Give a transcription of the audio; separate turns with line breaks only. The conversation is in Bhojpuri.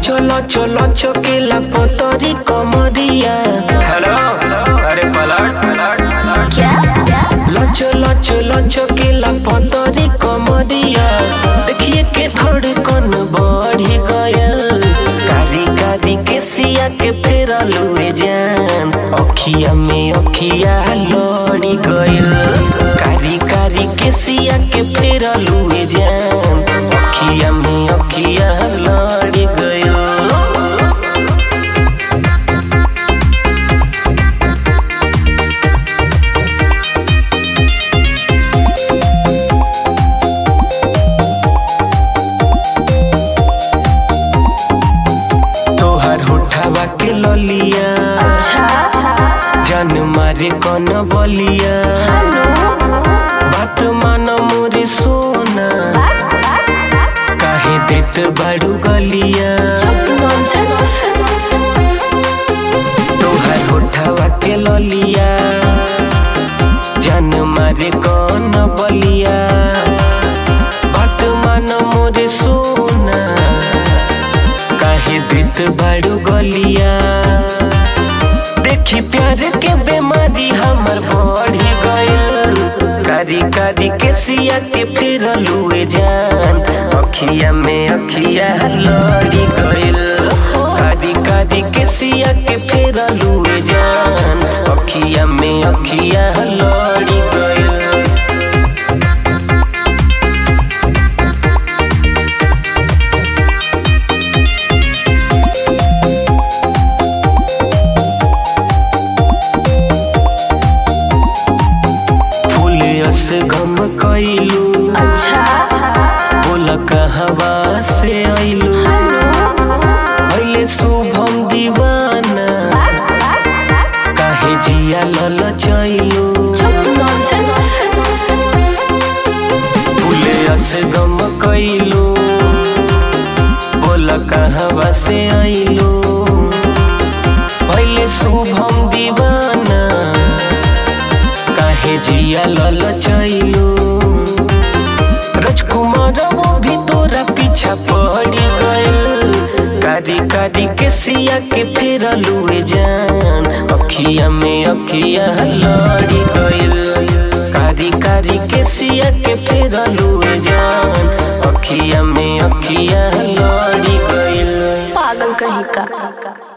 लचो लचो लचो के लपतरी कमरिया।
हेलो अरे पलट
क्या
लचो लचो लचो के लपतरी कमरिया। देखिए के धड़कन बढ़ी गयल, कारी कारी के सिया के फेरलुए जान। अखिया में अखिया लड़ी गयल, कारी कारी के सिया के फेरलुए जान। अखिया में अखिया लड़ी गयल। तोहर होठवा के ललिया, जान मारे कौन बलिया। बात मानो मोरे सोना, काहे देत बाड़ू गलिया। तोहर होठवा के ललिया, जान मारे कौन बलिया। बात मानो मोरे सोना, काहे देत बाड़ू गलिया। देखी प्यार के बीमारी हमर बढ़ी गइल, कारी कारी के सिया के फेरलुए जान। अखिया में अखिया लड़ी गइल, कारी कारी के सिया के फेरलुए जान। अखिया में अखिया लड़ी गइल। गम कइलू, बोला कहवा से आइलू। पहले शुभम दीवाना, काहे जिया ललचैलू। फूले से गम कइलू, बोला कहवा से आइलू। पहले शुभम दीवाना, काहे जिया ललचैलू। राजकुमार वो भी तोरा पीछा पड़ी गइल, कारी कारी के सिया के फेरलुए जान। अखिया में अखिया लड़ी गइल, कारी कारी के सिया के फेरलुए जान। अखिया में अखिया लड़ी गइल।
पागल कहीं का।